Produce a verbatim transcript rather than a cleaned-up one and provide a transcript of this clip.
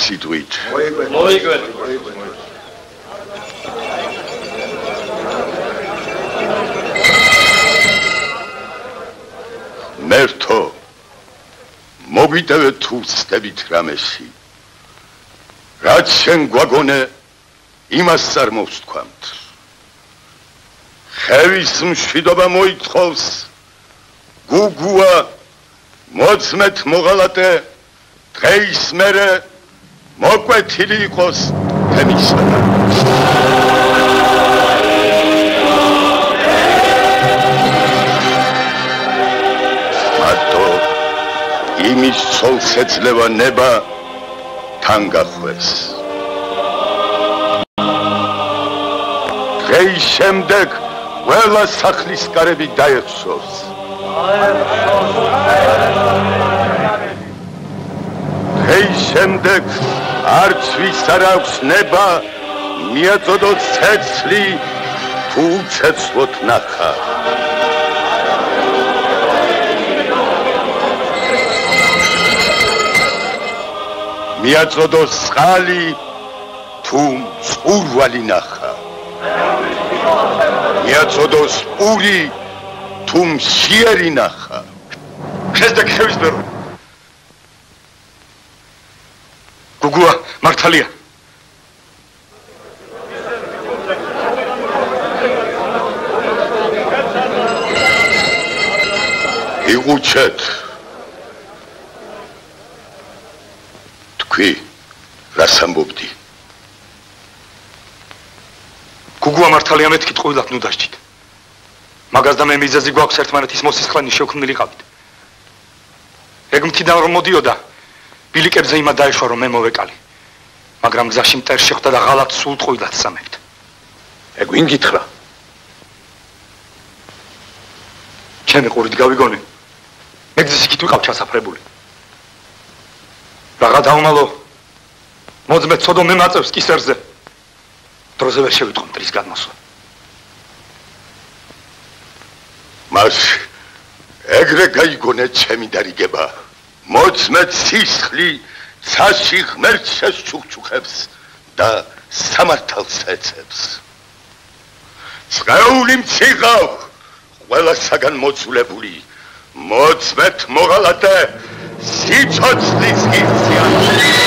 სიტყვით. მოიკვეთ. მერთო მოგვიტევე თუ ვსდებით რამესი. რაც შენ გვაგონე იმას არ მოვსთქვამთ. ხევის მშვიდობა მოითხოვს გუგუა მოწმეთ მოღალატე დღეის მერე მოკვეთილი იყოს თემისა. მარტო იმის ცოლს ეძლევა ნება თან გახვეს. დღეის შემდეგ ყველა სახლის კარები დაეხსოს. დღეის შემდეგ არც ვის არ აქვს ნება მიაწოდოს ცეცხლი თუ უცეცხლოდ ნახა. მიაწოდოს წყალი თუ მწყურვალი ნახა. მიაწოდოს პური თუ მშიერი ნახა. ხესდა ხევის ბერო. გუგუა მართალია. იგუჩეთ. თქვი რას ამბობდი? გუგუა მართალია მეთქი ტყუილად ნუ დასჭით. მაგას და მე მიზეზი გვაქვს ერთმანეთის მოსისხლანის შევქმნილიყავით. ეგ მთიდან რომ მოდიოდა ბილიკებზე იმად დაეშვა რომ მე მოვეკალი. მაგრამ გზაში მტერ შეხვდა და ღალატ სულ ტყუილად სამებთ. ეგ ვინ გითხრა? ჩემი ყურით გავიგონე. მე გზის იქით ვიყავ ჩასაფრებული. რაღა დავმალო. მოძმე ცოდო მე მაწევს კისერზე. დროზე ვერ შევიტყო მტრის გადმოსვლა. მას ეგრე გაიგონე ჩემი დარიგება. მოწმე სისხლი ცაში ღმერთს შეჩუქჩუქებს და სამართალს ეცებს. წრეული მციღავ ყველასაგან მოწულებული. მოწმეთ მოღალატე სიცოცხლის ღირსია.